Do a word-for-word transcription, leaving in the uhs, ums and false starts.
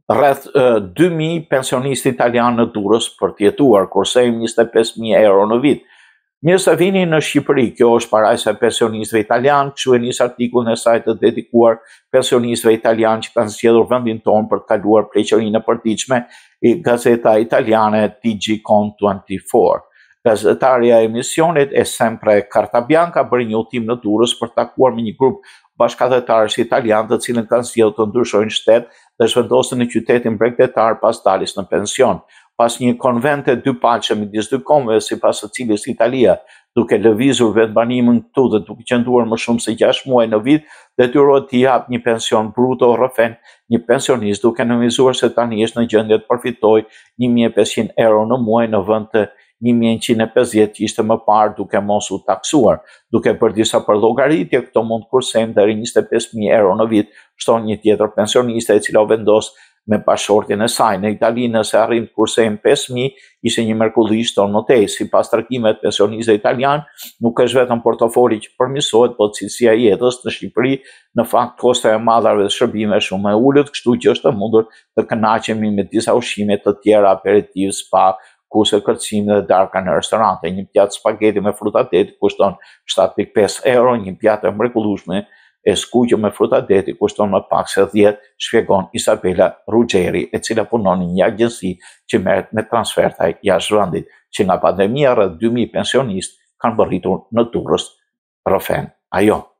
Rreth dy mijë pensionistë italianë në Durrës për të jetuar Kursejmë njëzet e pesë mijë euro në vit. Mirë se vini në Shqipëri, kjo është parajsa e pensionistëve italianë, kështu e nis artikullin e saj të dedikuar pensionistëve italianë që kanë zgjedhur vendin tonë për të kaluar pleqërinë e përditshme, i Gazeta Italiane T G Con ventiquattro. Gazetarja e emisionit e sempre Carta Bianca bëri një udhëtim në Durrës për të takuar me një grup bashkëdhetarësh italianë të cilën kanë zgjedhur të ndryshojnë shtet dhe zhvendosën në qytetin bregdetar pas daljes në pension. Pas një konvente dypalqe midis dy kombeve sipas së cilës Italia, duke lëvizur vetbanimin këtu dhe duke qëndruar më shumë se gjashtë muaj në vit, detyrohet të japë një pension bruto rrëfen një pensionist, duke nënvizuar se tani është në gjendje të përfitojë një mijë e pesëqind euro në muaj në vend të një mijë e njëqind e pesëdhjetë që ishte më parë duke mos u taksuar. Duke bërë disa përllogaritje, këto mund të kursejnë deri njëzet e pesë mijë euro në vit, shton një tjetër pensioniste e cila u vendos me bashortjen e saj. Në Itali nëse arrin të kursejnë pesë mijë, ishte një mrekulli shton më tej. Sipas tregimeve të pensionistëve italianë, nuk është vetëm portofoli që përmirësohet, por cilësia e jetës në Shqipëri, në fakt kosta e madhave dhe shërbime shumë e ulët, kështu që është e mundur të kënaqemi me disa ushqime të tjera, aperitiv, spa, kurse kërcimi dhe darka në restorante. Një pjatë spaghetti me fruta deti kushton shtatë pikë pesë euro, një pjatë e mrekullueshme e skuqur me fruta deti kushton më pak se dhjetë, shpjegon Isabela Ruggeri, e cila punon në një agjenci që merret me transferta jashtë vendit, që nga pandemia rreth dy mijë pensionistë kanë bërritur në Durrës rrëfen ajo.